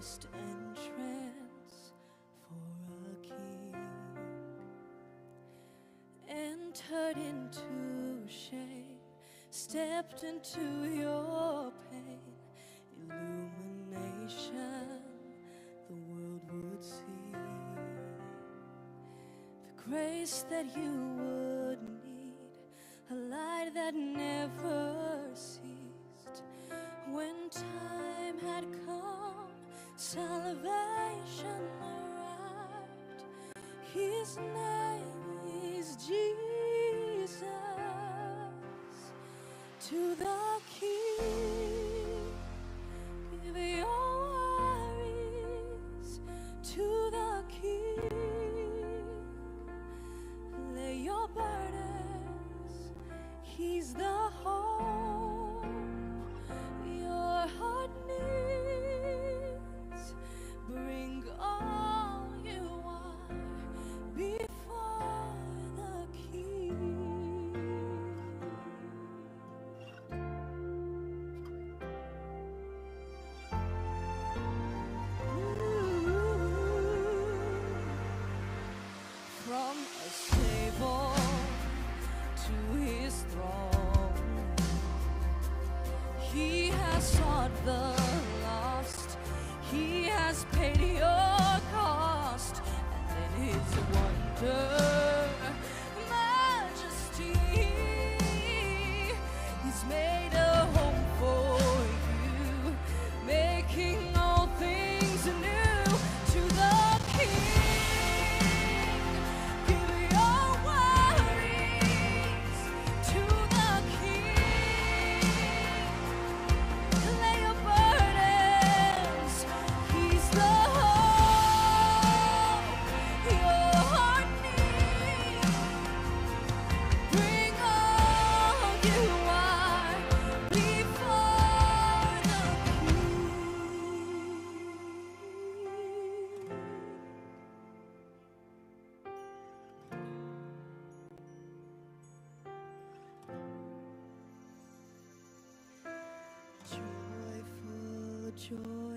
finest entrance for a king, entered into shame, stepped into your pain, illumination the world would see, the grace that you would need, a light that never ceased. When time had come, salvation arrived. His name is Jesus. To the King, give your worries. To the King, lay your burdens. He's the hope your heart needs. Bring all you are before the King. From a stable to his throne, he has sought the lost. He has paid your cost, and in his wonder, majesty, he's made a home for you, making all things new. To the King, give your worries. To the King, lay your burdens. He's the hope your heart needs. Bring all you are before the King. Joyful, joyful.